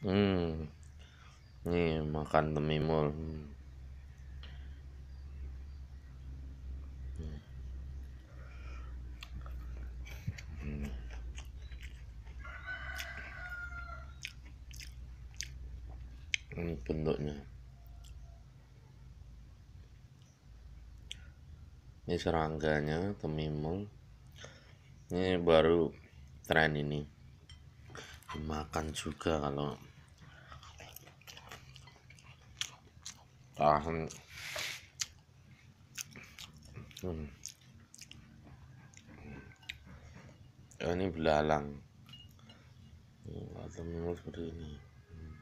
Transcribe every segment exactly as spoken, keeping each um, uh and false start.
Hmm, nih makan temimul. Hmm. Hmm. Ini bentuknya. Ini serangganya temimul. Ini baru tren ini. Dimakan juga kalau tahan. Hmm. Oh, ini belalang. Hmm, temimul seperti ini. Hmm.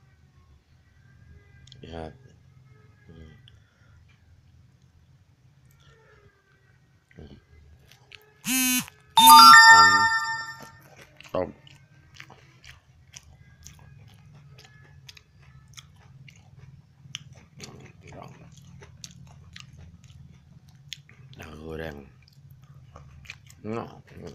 Lihat. Hmm. Hmm. Top. Tahu goreng. Nah.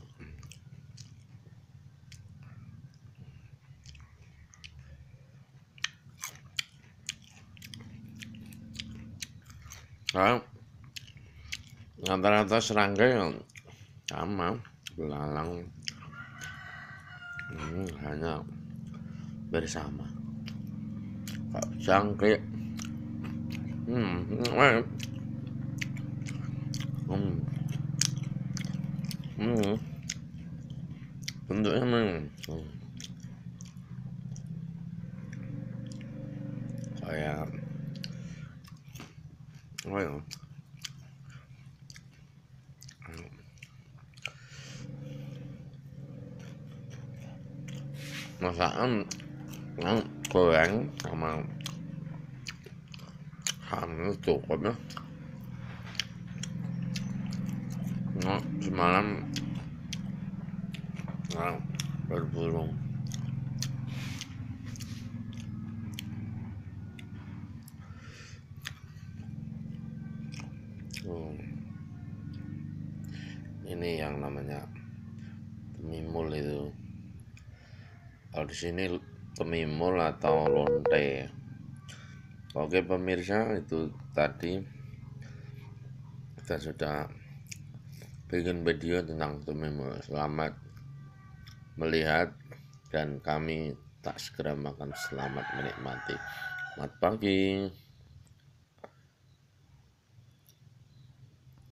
Nah, rata-rata serangga yang sama, belalang. Hmm, hanya bersama. Kak jangkrik. Hmm, hmm, hmm, hmm. Bentuknya memang hmm. kayak apa ya? Masakan yang goreng sama ham itu cukup ya. Nah, semalam nah, berburu. Hmm. Ini yang namanya temimul itu. Kalau di sini temimul atau lonte. Oke pemirsa, itu tadi kita sudah bikin video tentang temimul. Selamat melihat dan kami tak segera makan. Selamat menikmati. Selamat pagi.